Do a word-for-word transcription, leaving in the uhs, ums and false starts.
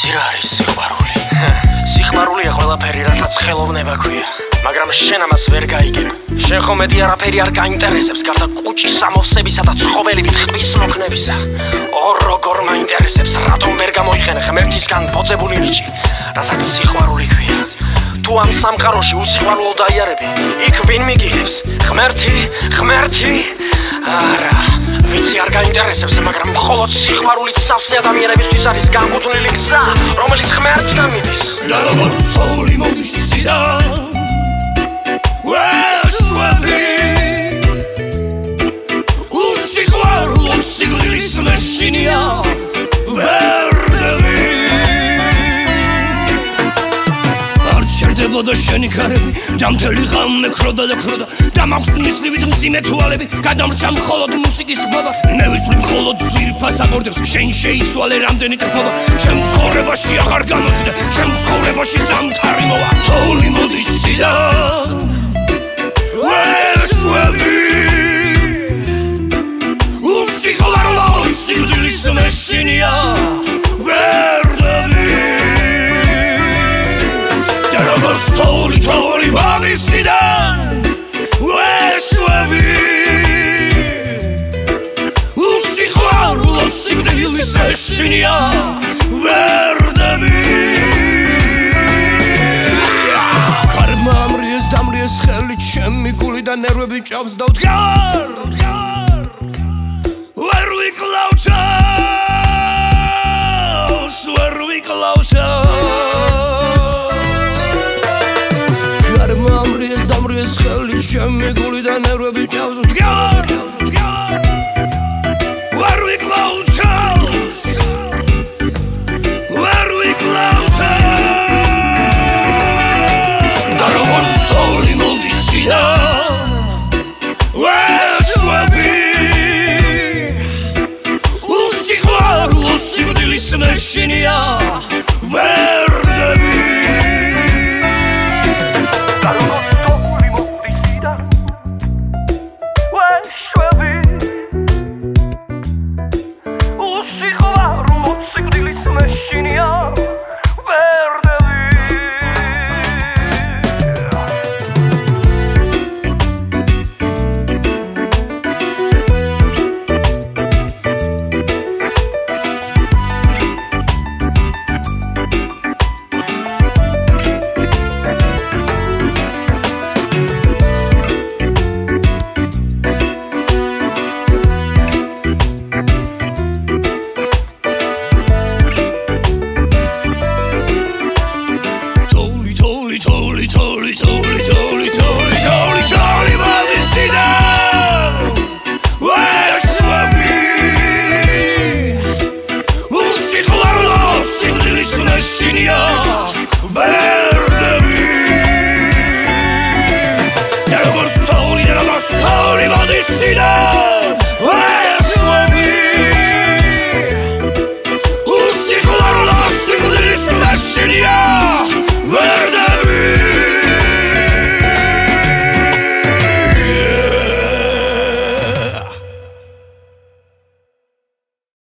იცი რა არის სიყვარული? სიყვარულია ყველაფერი, რასაც ხელოვნება ქვია. მაგრამ შენ ამას ვერ გაიგებ. შენ ხომ მეტი არაფერი არ გაინტერესებს, გარდა კუჭის ამოვსებისა და ცხოველივით ხვის მოქნებისა. ო როგორ მაინტერესებს, რატომ ვერ გამოიხენე ღმერთისგან ბოძებული ნიჭი, რასაც სიყვარული ქვია. თუ ამ სამყაროში უსიყვარულო დაიარები, იქ ვინ მიგიღებს? ღმერთი, ღმერთი? არა, ვიცი არ გაინტერესებს, მაგრამ მხოლოდ სიყვარულით სავსე ადამიანებისთვის არის განკუთვნილი გზა, რომელიც ღმერთთან მიდის. და როგორც თოვლი მოდის ციდან, ვეშვები უსიყვარულო სიკვდილის მეშინია, ვერდები ჩერდებოდა შენი ქარები და მთელი ღამე ქროდა და ქროდა და მაქვს მისლივით მძიმე თვალები გადამრჩა მხოლოდ მუსიკის თბობა მე ვიცვლი მხოლოდ ძვირფას აკორდებს შენ შეიცვალე რამდენი ტრფობა შენ ცხოვრებაში აღარ გამოჩნდა შენ ცხოვრებაში ზამთარი მოვა თოვლი მოდის ციდან ვეშვები უსიყვარულო სიკვდილის მეშინია ვერდები როგორც თოვლი თოვლი Modis Cidan ვეშვები უსიყვარულო სიკვდილის მეშინია ვერდები კარმა ამრიეს დამრიეს ხელით ჩემი გული და ნერვები ჭავს და ვდგარ ვერ ვიკლავდა ვერ ვიკლავდა Mamries, damries, ხელი ჩემი გული და ნერვები ჭავს ვდგარ ვერ ვიკლავთავს ვერ ვიკლავთავს და როგორც თოვლი მოდის ციდან ვეშვები უსიყვარულო სიკვდილის მეშინია ვერდები Yeah!